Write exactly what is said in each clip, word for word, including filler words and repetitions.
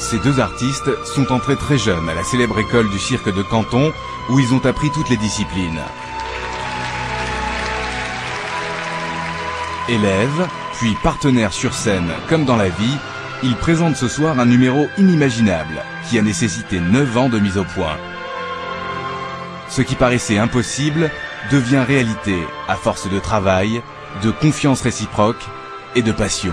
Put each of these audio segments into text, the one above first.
ces deux artistes sont entrés très jeunes à la célèbre école du cirque de Canton, où ils ont appris toutes les disciplines. Élèves, puis partenaires sur scène comme dans la vie, ils présentent ce soir un numéro inimaginable qui a nécessité neuf ans de mise au point. Ce qui paraissait impossible devient réalité à force de travail, de confiance réciproque et de passion.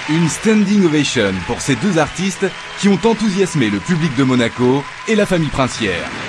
Une standing ovation pour ces deux artistes qui ont enthousiasmé le public de Monaco et la famille princière.